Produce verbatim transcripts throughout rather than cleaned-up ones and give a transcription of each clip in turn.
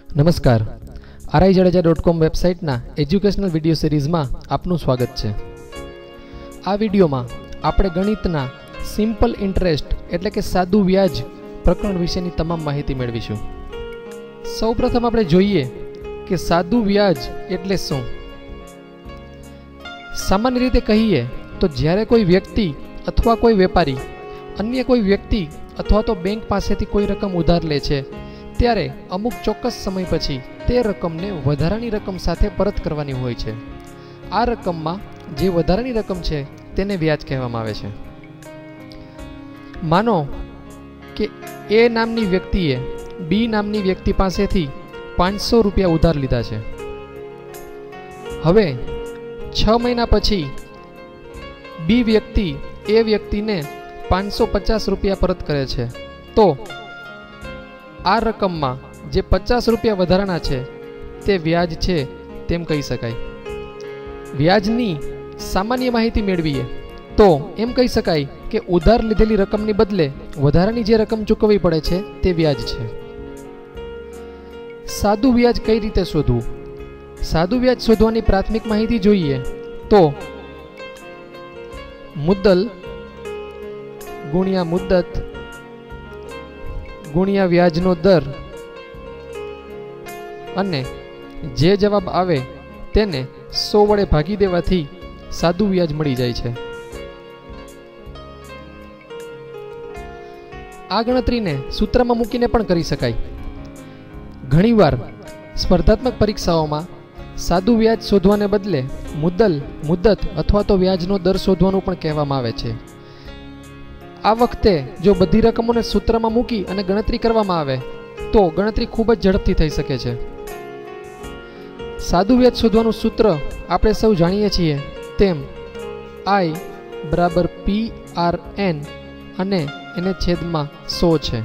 નમસ્કાર, RI Jadeja dot com વેબસાઇટના educational video સિરીઝમાં આપનું સ્વાગત છે। આ વિડીયોમાં આપણે ગણિતના સિમ્પલ ઇન્ટરેસ્ટ એટલે કે સાદું વ્યાજ પ્રકરણ વિશેની તમામ માહિતી મેળવીશું। સૌપ્રથમ આપણે જોઈએ કે સાદું વ્યાજ એટલે શું। સામાન્ય રીતે કહીએ તો જ્યારે કોઈ વ્યક્તિ અથવા કોઈ વેપારી અન્ય કોઈ વ્યક્તિ અથવા તો બેંક પાસેથી કોઈ રકમ ઉધાર લે છે ત્યારે અમુક ચોક્કસ સમય પછી તે રકમને વધારાની રકમ સાથે પરત કરવાની હોય છે। આ રકમમાં જે વધારાની રકમ છે તેને વ્યાજ કહેવામાં આવે છે। માનો કે એ નામની વ્યક્તિએ બી નામની વ્યક્તિ પાસેથી પાંચસો રૂપિયા ઉધાર લીધા છે। હવે છ મહિના પછી બી વ્યક્તિ એ વ્યક્તિને પાંચસો પચાસ રૂપિયા પરત કરે છે તો આ રકમમાં જે પચાસ રૂપિયા વધારાના છે તે વ્યાજ છે તેમ કહી શકાય। વ્યાજની સામાન્ય માહિતી મેળવીએ તો એમ કહી શકાય કે ઉધાર લીધેલી રકમની બદલે વધારાની જે રકમ ચૂકવવી પડે છે તે વ્યાજ છે। સાદું વ્યાજ કઈ રીતે શોધવું? સાદું વ્યાજ શોધવાની પ્રાથમિક માહિતી જોઈએ તો મુદ્દલ ગુણ્યા મુદ્દત ગુણ્યા વ્યાજનો દર અને જે જવાબ આવે તેને સો વડે ભાગી દેવાથી સાદું વ્યાજ મળી જાય છે। આ ગણતરીને સૂત્રમાં મૂકીને પણ કરી શકાય। ઘણીવાર સ્પર્ધાત્મક પરીક્ષાઓમાં સાદું વ્યાજ શોધવાને બદલે મુદ્દલ મુદ્દત અથવા તો વ્યાજનો દર શોધવાનું પણ કહેવામાં આવે છે। આ વખતે જો બધી રકમોને સૂત્રમાં મૂકી અને ગણતરી કરવામાં આવે તો ગણતરી ખૂબ જ ઝડપથી થઈ શકે છે। સાદું વ્યાજ શોધવાનું સૂત્ર આપણે સૌ જાણીએ છીએ તેમ આઈ બરાબર પી આર એન અને એને છેદમાં સો છે।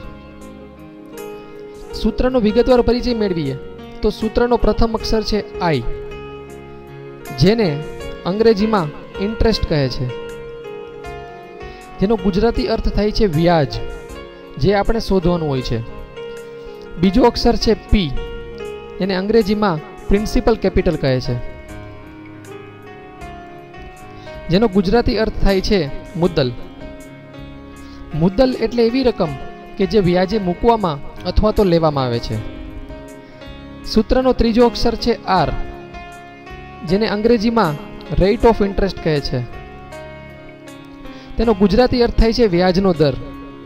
સૂત્રનો વિગતવાર પરિચય મેળવીએ તો સૂત્રનો પ્રથમ અક્ષર છે આઈ, જેને અંગ્રેજીમાં ઇન્ટરેસ્ટ કહે છે, જેનો ગુજરાતી અર્થ થાય છે વ્યાજ, જે આપણે શોધવાનું હોય છે। બીજો અક્ષર છે પી, જેને અંગ્રેજીમાં પ્રિન્સિપલ કેપિટલ કહે છે, જેનો ગુજરાતી અર્થ થાય છે મુદ્દલ। મુદ્દલ એટલે એવી રકમ કે જે વ્યાજે મૂકવામાં અથવા તો લેવામાં આવે છે। સૂત્રનો ત્રીજો અક્ષર છે આર, જેને અંગ્રેજીમાં રેટ ઓફ ઇન્ટરેસ્ટ કહે છે, તેનો ગુજરાતી અર્થ થાય છે વ્યાજનો દર।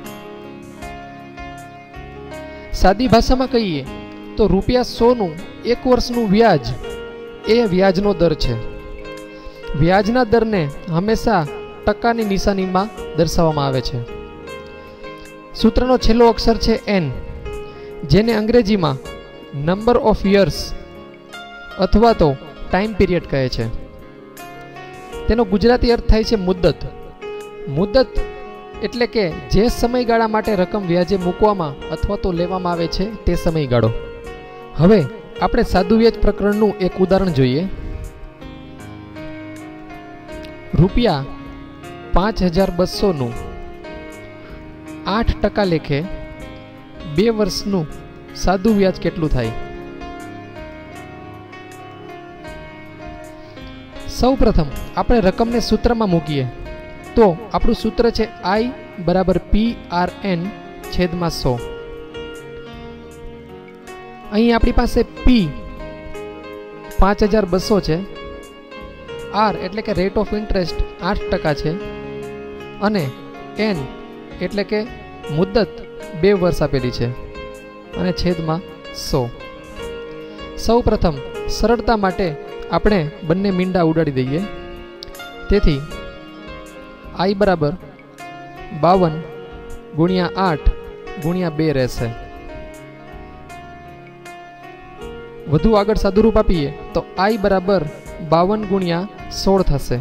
સાદી ભાષામાં કહીએ તો રૂપિયા સો નું એક વર્ષનું વ્યાજ એ વ્યાજનો દર છે। વ્યાજના દરને હંમેશા ટકાની નિશાનીમાં દર્શાવવામાં આવે છે। સૂત્રનો છેલ્લો અક્ષર છે એન, જેને અંગ્રેજીમાં નંબર ઓફ યર્સ અથવા તો ટાઈમ પીરિયડ કહે છે, તેનો ગુજરાતી અર્થ થાય છે મુદ્દત। મુદ્દત એટલે કે જે સમયગાળા માટે રકમ વ્યાજે મૂકવામાં અથવા તો લેવામાં આવે છે તે સમયગાળો। હવે આપણે સાદું વ્યાજ પ્રકરણનું એક ઉદાહરણ જોઈએ। રૂપિયા પાંચ હજાર બસો નું આઠ ટકા લેખે બે વર્ષનું સાદું વ્યાજ કેટલું થાય? સૌ પ્રથમ આપણે રકમને સૂત્રમાં મૂકીએ તો આપણું સૂત્ર છે આઈ બરાબર પી આર એન છેદમાં સો। અહીં આપણી પાસે પી પાંચ હજાર બસો છે, આર એટલે કે રેટ ઓફ ઇન્ટરેસ્ટ આઠ ટકા છે અને એન એટલે કે મુદ્દત બે વર્ષ આપેલી છે અને છેદમાં સો। સૌ પ્રથમ સરળતા માટે આપણે બંને મીંડા ઉડાડી દઈએ, તેથી આઈ બરાબર બાવન ગુણ્યા આઠ ગુણ્યા બે રહેશે। વધુ આગળ સાદુરૂપ આપીએ તો આઈ બરાબર બાવન ગુણ્યા સોળ થશે।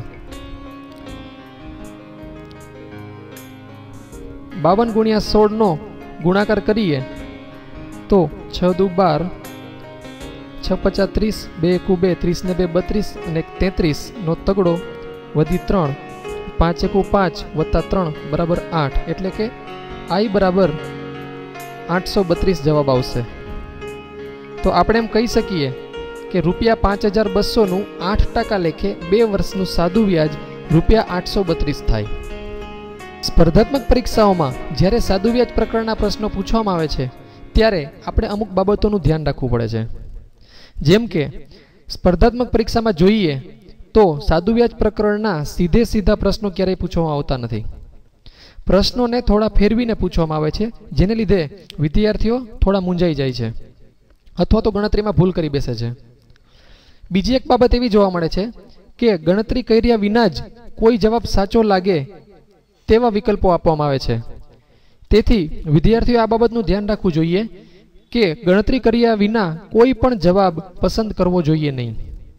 બાવન ગુણ્યા સોળ નો ગુણાકાર કરીએ તો છ દુ બાર, છ પચાસ ત્રીસ, બે એકુ બે, ત્રીસ ને બે બત્રીસ અને તેત્રીસ નો તગડો વધી ત્રણ, પાંચ એકુ પાંચ વત્તા ત્રણ બરાબર આઠ, એટલે કે આઈ બરાબર આઠસો બત્રીસ જવાબ આવશે। तो આપણે એમ કહી શકીએ કે રૂપિયા પાંચ હજાર બસોનું આઠ ટકા લેખે બે વર્ષનું સાદું વ્યાજ રૂપિયા આઠસો બત્રીસ થાય. સ્પર્ધાત્મક પરીક્ષાઓમાં જ્યારે સાદું વ્યાજ પ્રકરણના પ્રશ્નો પૂછવામાં આવે છે ત્યારે આપણે અમુક બાબતોનું ધ્યાન રાખવું પડે છે. જેમ કે સ્પર્ધાત્મક પરીક્ષામાં જોઈએ તો સાદું વ્યાજ પ્રકરણના સીધે સીધા પ્રશ્નો ક્યારેય પૂછવામાં આવતા નથી. પ્રશ્નોને થોડા ફેરવીને પૂછવામાં આવે છે, જેને લીધે વિદ્યાર્થીઓ થોડા મૂંઝાઈ જાય છે અથવા તો ગણતરીમાં ભૂલ કરી બેસે છે. બીજી એક બાબત એવી જોવા મળે છે કે ગણતરી કર્યા વિના જ કોઈ જવાબ સાચો લાગે તેવા વિકલ્પો આપવામાં આવે છે. તેથી વિદ્યાર્થીઓ આ બાબતનું ધ્યાન રાખવું જોઈએ કે ગણતરી કર્યા વિના કોઈ પણ જવાબ પસંદ કરવો જોઈએ નહીં.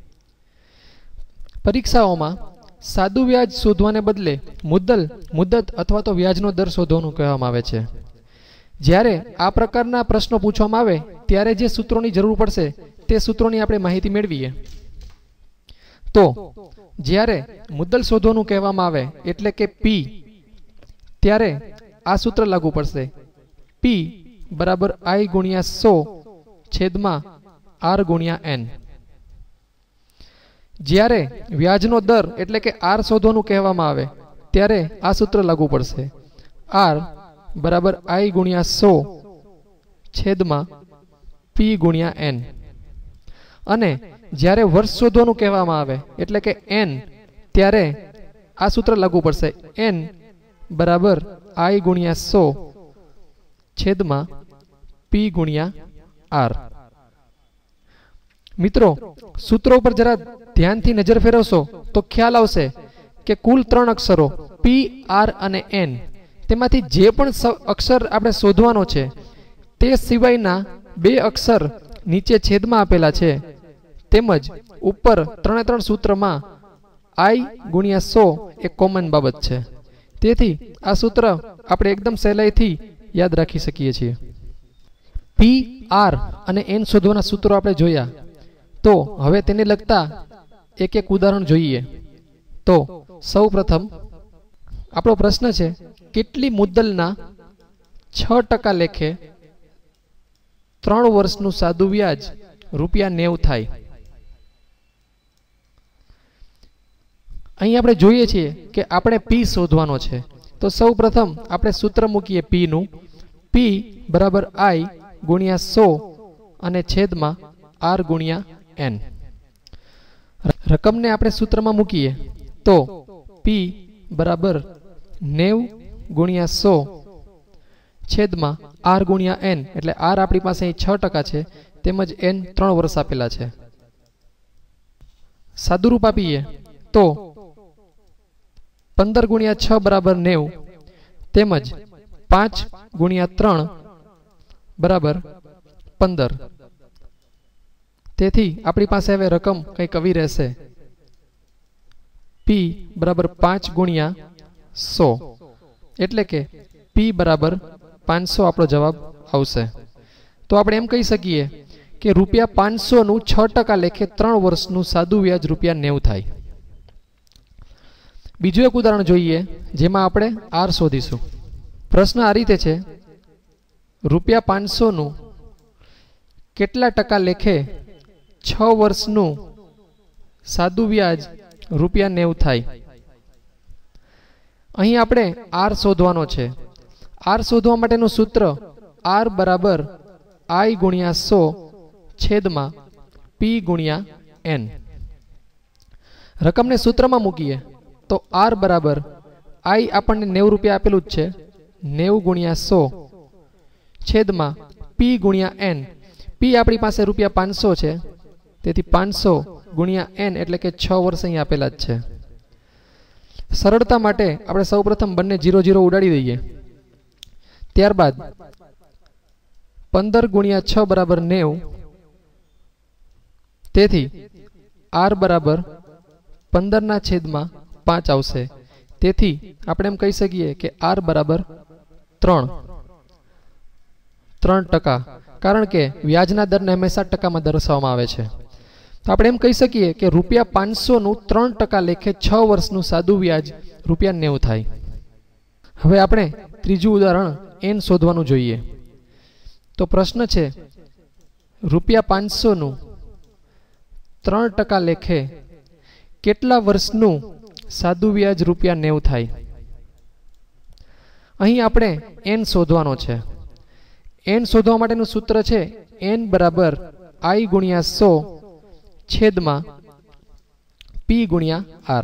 પરીક્ષાઓમાં સાદું વ્યાજ શોધવાને બદલે મુદ્દલ, મુદ્દત અથવા તો વ્યાજનો દર શોધવાનું કહેવામાં આવે છે. જ્યારે આ પ્રકારના પ્રશ્નો પૂછવામાં આવે ત્યારે જે સૂત્રોની જરૂર પડશે તે સૂત્રોની આપણે માહિતી મેળવીએ. તો જ્યારે મુદ્દલ શોધવાનું કહેવામાં આવે એટલે કે પી, ત્યારે આ સૂત્ર લાગુ પડશે. પી બરાબર આઈ ગુણ્યા સો છેદમાં આર ગુણ્યા એન. જ્યારે વ્યાજનો દર એટલે કે આર શોધવાનું કહેવામાં આવે ત્યારે આ સૂત્ર લાગુ પડશે. આર બરાબર આઈ ગુણ્યા સો છેદમાં પી ગુણ્યા એન. અને જ્યારે વર્ષ શોધવાનું કહેવામાં આવે એટલે કે એન, ત્યારે આ સૂત્ર લાગુ પડશે. એન બરાબર આઈ ગુણ્યા સો છેદમાં પી ગુણ્યા આર. મિત્રો, સૂત્રો પર જરા ધ્યાનથી નજર ફેરવશો તો ખ્યાલ આવશે કે કુલ ત્રણ અક્ષરો પી, આર અને એન, તેમાંથી જે પણ અક્ષર આપણે શોધવાનો છે તે સિવાયના બે અક્ષર નીચે છેદમાં આપેલા છે, તેમજ ઉપર ત્રણે ત્રણ સૂત્રમાં આઈ ગુણ્યા સો એક કોમન બાબત છે. તેથી આ સૂત્ર આપણે એકદમ સહેલાઈથી યાદ રાખી શકીએ છીએ. પી, આર અને એન શોધવાના સૂત્રો આપણે જોયા. તો હવે તેને લગતા એક એક ઉદાહરણ જોઈએ. તો સૌ પ્રથમ આપણો પ્રશ્ન છે, કેટલી મુદ્દલના છ ટકા લેખે ત્રણ વર્ષનું સાદું વ્યાજ રૂપિયા નેવ થાય? અહીં આપણે જોઈએ છીએ કે આપણે પી શોધવાનો છે. તો સૌ પ્રથમ આપણે સૂત્ર મૂકીએ પી નું. પી બરાબર આઈ ગુણ્યા સો અને છેદમાં આર ગુણ્યા એન. રકમને આપણે સૂત્રમાં મૂકીએ તો પી બરાબર નેવ ગુણ્યા સો છેદમાં આર ગુણ્યા એન, એટલે આર આપણી પાસે અહીં છ ટકા છે તેમજ એન ત્રણ વર્ષ આપેલા છે. સાદુરૂપ આપીએ તો પંદર ગુણ્યા છ બરાબર નેવ તેમજ પાંચ ગુણ્યા ત્રણ બરાબર પંદર. તેથી આપણી પાસે હવે રકમ કંઈક આવી રહેશે. પી બરાબર પાંચ ગુણ્યા સો, એટલે કે પી બરાબર પાંચસો આપણો જવાબ આવશે. તો આપણે એમ કહી શકીએ કે રૂપિયા પાંચસો નું છ ટકા લેખે ત્રણ વર્ષનું સાદું વ્યાજ રૂપિયા નેવ થાય. બીજું એક ઉદાહરણ જોઈએ જેમાં આપણે આર શોધીશું. પ્રશ્ન આ રીતે છે, રૂપિયા પાંચસો નું કેટલા ટકા લેખે છ વર્ષનું સાદું વ્યાજ રૂપિયા નેવ થાય? અહીં આપણે આર શોધવાનો છે. આર શોધવા માટેનું સૂત્ર આર બરાબર આઈ ગુણ્યા સો છેદમાં પી ગુણ્યા એન. રકમને સૂત્રમાં મૂકીએ તો આર બરાબર આઈ આપણને નેવ રૂપિયા આપેલું જ છે, નેવ ગુણ્યા સો છેદમાં પી ગુણ્યા એન. પી આપણી પાસે રૂપિયા પાંચસો છે, તેથી પાંચસો ગુણ્યા એન એટલે કે છ વર્ષ અહીં આપેલા જ છે. સરળતા માટે આપણે સૌપ્રથમ બંને જીરો જીરો ઉડાડી દઈએ. ત્યારબાદ પંદર ગુણ્યા છ બરાબર નેવ, તેથી આર બરાબર પંદર ના છેદમાં પાંચ આવશે. તેથી આપણે એમ કહી શકીએ કે આર બરાબર ત્રણ ત્રણ ટકા, કારણ કે વ્યાજના દરને હંમેશા ટકામાં દર્શાવવામાં આવે છે. તો આપણે એમ કહી શકીએ કે રૂપિયા પાંચસો નું ત્રણ ટકા લેખે છ વર્ષનું સાદું વ્યાજ રૂપિયા નેવ થાય. હવે આપણે ત્રીજું ઉદાહરણ એન શોધવાનું જોઈએ. તો પ્રશ્ન છે, રૂપિયા પાંચસોનું ત્રણ ટકા લેખે કેટલા વર્ષનું સાદું વ્યાજ રૂપિયા નેવું થાય? અહીં આપણે એન શોધવાનો છે. એન શોધવા માટેનું સૂત્ર છે એન બરાબર આઈ ગુણ્યા સો છેદમાં પી ગુણ્યા આર.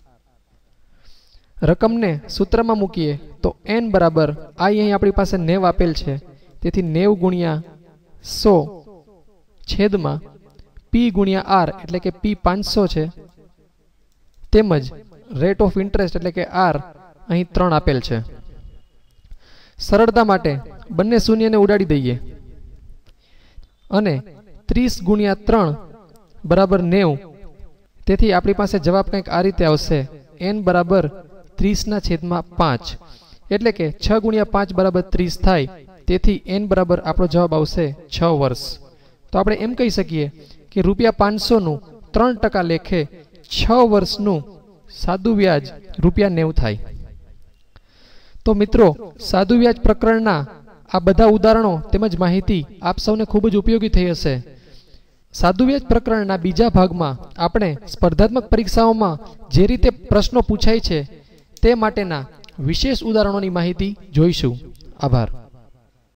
રકમને સૂત્રમાં મૂકીએ તો એન બરાબર આઈ અહીં આપણી પાસે નેવ આપેલ છે, તેથી નેવ ગુણ્યા સો છેદમાં પી ગુણ્યા આર એટલે કે પી પાંચસો છે, તેમજ રેટ ઓફ ઇન્ટરેસ્ટ એટલે કે આર અહીં ત્રણ આપેલ છે. સરળતા માટે બંને શૂન્યને ઉડાડી દઈએ અને ત્રીસ ગુણ્યા ત્રણ બરાબર નેવું, તેથી આપણી પાસે જવાબ કંઈક આ રીતે આવશે એન બરાબર ત્રીસના છેદમાં પાંચ એટલે કે છ ગુણ્યા પાંચ બરાબર ત્રીસ થાય, તેથી એન બરાબર આપણો જવાબ આવશે છ વર્ષ. તો આપણે એમ કહી શકીએ કે રૂપિયા પાંચસોનું ત્રણ ટકા લેખે છ વર્ષનું સાદું વ્યાજ રૂપિયા નેવું થાય. તો મિત્રો, સાદું વ્યાજ પ્રકરણના આ બધા ઉદાહરણો તેમજ માહિતી આપ સૌને ખૂબ જ ઉપયોગી થઈ હશે. સાદું વ્યાજ પ્રકરણના બીજા ભાગમાં આપણે સ્પર્ધાત્મક પરીક્ષાઓમાં જે રીતે પ્રશ્નો પૂછાય છે તે માટેના વિશેષ ઉદાહરણોની માહિતી જોઈશું. આભાર.